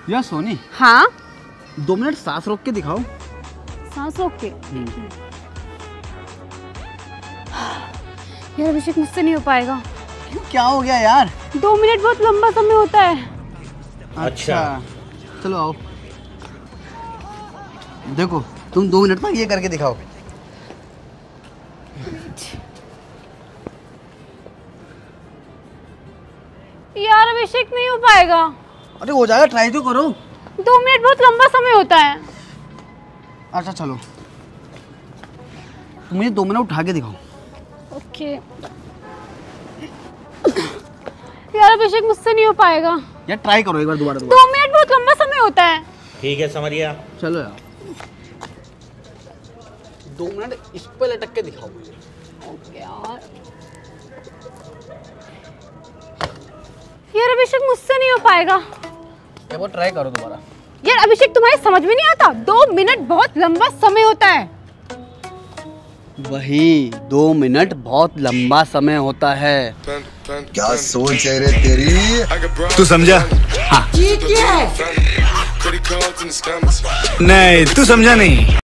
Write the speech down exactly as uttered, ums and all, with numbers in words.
यार सोनी। हाँ। दो मिनट सांस रोक के दिखाओ। सांस रोक के? यार अभिषेक मुझसे नहीं हो पाएगा। क्यों, क्या हो गया यार? दो मिनट बहुत लंबा समय होता है। अच्छा चलो आओ। देखो तुम दो मिनट तक ये करके दिखाओ। यार अभिषेक नहीं हो पाएगा। अरे हो जाएगा, ट्राई तो करो। दो मिनट बहुत लंबा समय होता है। अच्छा चलो, तुम मुझे दो मिनट उठा के दिखाओ। ओके। यार अभिषेक मुझसे नहीं हो पाएगा। यार ट्राई करो एक बार दोबारा। दो मिनट बहुत लंबा समय होता है। ठीक है समझ गया। चलो यार दो मिनट इस पे लटक के दिखाओ मुझे। ओके यार। यार अभिषेक मुझसे नहीं हो पाएगा। एक बार ट्राई करो दोबारा। यार अभिषेक तुम्हारे समझ में नहीं आता, दो मिनट बहुत लंबा समय होता है। वही दो मिनट बहुत लंबा समय होता है। क्या सोच है रे तेरी? तू समझा? हाँ। ठीक है। नहीं तू समझा नहीं।